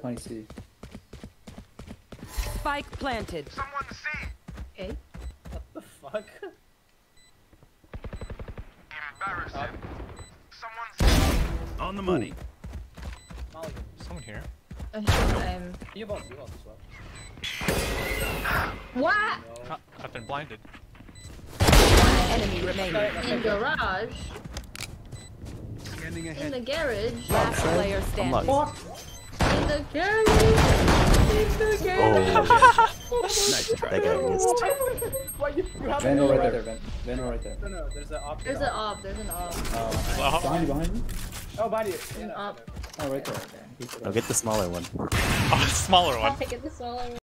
20 C. Spike planted. Someone C. Okay. What the fuck? Embarrassing. Someone C. On the money. Molly. Someone here. You both as well. What? No. I've been blinded. One enemy remaining. In garage? Scanning In ahead. the garage? Last player standing. In the garage? In the garage? Nice try. That guy missed. Why you have Vandal right there, Vandal right there. No, there's an op. There's an op, there's an op. Behind you. Oh, behind you. An op. Oh, right there. I'll get the smaller one. Oh, smaller one. I'll take it this all.